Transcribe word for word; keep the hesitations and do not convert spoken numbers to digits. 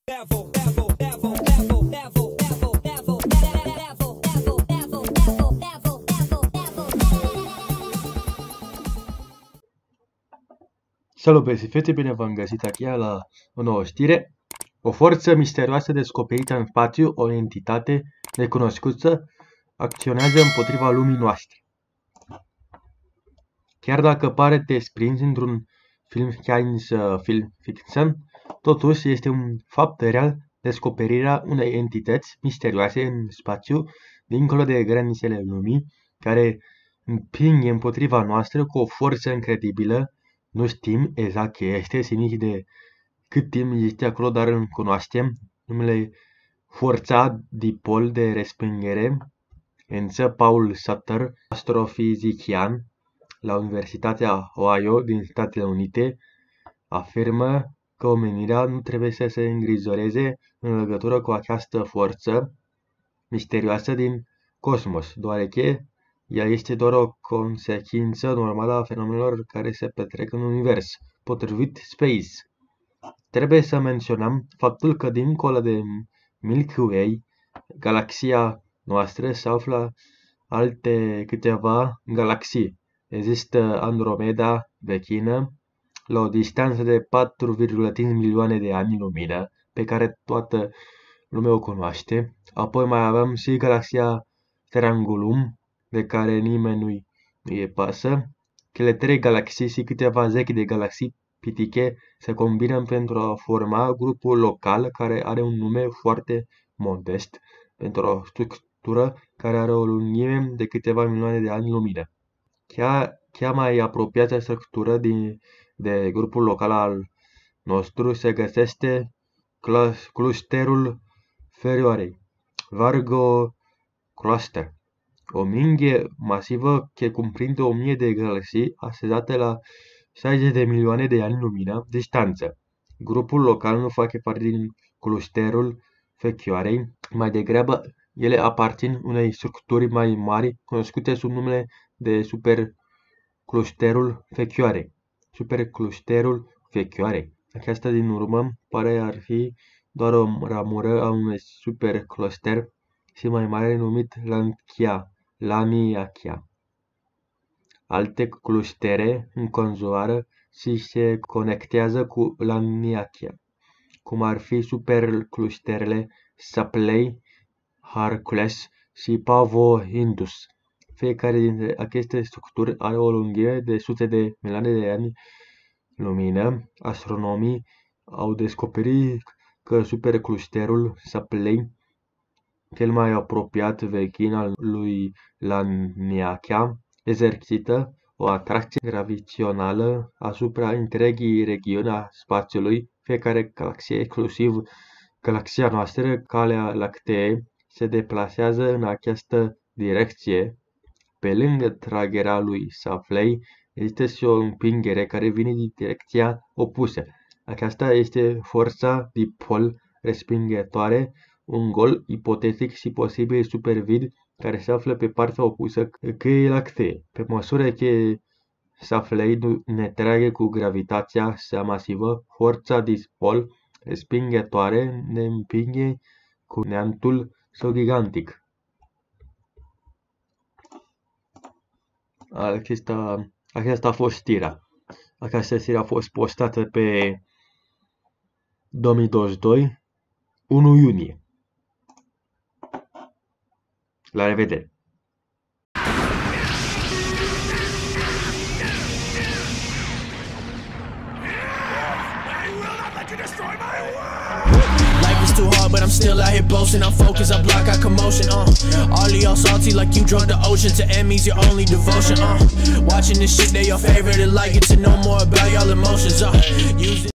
Salut, băieți și fete, bine v-am găsit aici la o nouă știre. O forță misterioasă descoperită în spațiu, o entitate necunoscută, acționează împotriva lumii noastre. Chiar dacă pare desprins într-un film science fiction, totuși este un fapt real descoperirea unei entități misterioase în spațiu, dincolo de granițele lumii, care împinge împotriva noastră cu o forță incredibilă. Nu știm exact ce este și nici de cât timp este acolo, dar îl cunoaștem. Numele forța dipol de respingere. Însă Paul Sutter, astrofizician la Universitatea Ohio din Statele Unite, afirmă că omenirea nu trebuie să se îngrijoreze în legătură cu această forță misterioasă din cosmos, deoarece ea este doar o consecință normală a fenomenelor care se petrec în univers, potrivit Space. Trebuie să menționăm faptul că dincolo de Milky Way, galaxia noastră, se află alte câteva galaxii. Există Andromeda vecină, la o distanță de patru virgulă cinci milioane de ani lumină, pe care toată lumea o cunoaște. Apoi mai avem și galaxia Triangulum, de care nimeni nu-i nu pasă. Cele trei galaxii și câteva zeci de galaxii pitiche se combină pentru a forma grupul local, care are un nume foarte modest pentru o structură care are o lungime de câteva milioane de ani lumină. Cea, cea mai apropiată structură din, de grupul local al nostru se găsește clusterul Ferioarei, Virgo Cluster, o minghe masivă ce cuprinde o mie de galaxii așezate la șaizeci de milioane de ani lumină distanță. Grupul local nu face parte din clusterul Fecioarei, mai degrabă ele aparțin unei structuri mai mari cunoscute sub numele de superclusterul Fecioarei. Superclusterul Fecioarei. Aceasta din urmă pare ar fi doar o ramură a unui supercluster și mai mare numit Laniakea. Laniakea. Alte clustere înconjoară și se conectează cu Laniakea, cum ar fi superclusterele Shapley, Hercules și Pavo-Indus. Fiecare dintre aceste structuri are o lungime de sute de milioane de ani lumină. Astronomii au descoperit că superclusterul Shapley, cel mai apropiat vecin al lui Laniakea, exercită o atracție gravitațională asupra întregii regiuni a spațiului. Fiecare galaxie, exclusiv galaxia noastră, Calea Lactee, se deplasează în această direcție. Pe lângă tragerea lui Shapley, există și o împingere care vine din direcția opusă. Aceasta este forța dipol respingătoare, un gol ipotetic și posibil supervid care se află pe partea opusă căii lactee. Pe măsură ce Shapley ne trage cu gravitația sa masivă, forța dipol respingătoare ne împinge cu neantul său gigantic. Acesta, aceasta a fost știrea. Această știre a fost postată pe două mii douăzeci și doi, unu iunie. La revedere! Too hard, but I'm still out here boasting. I'm focused, I block out commotion. Uh, all of y'all salty like you drunk the ocean. To enemies, your only devotion. Uh, watching this shit, they your favorite. They like it to know more about y'all emotions. Uh, use it.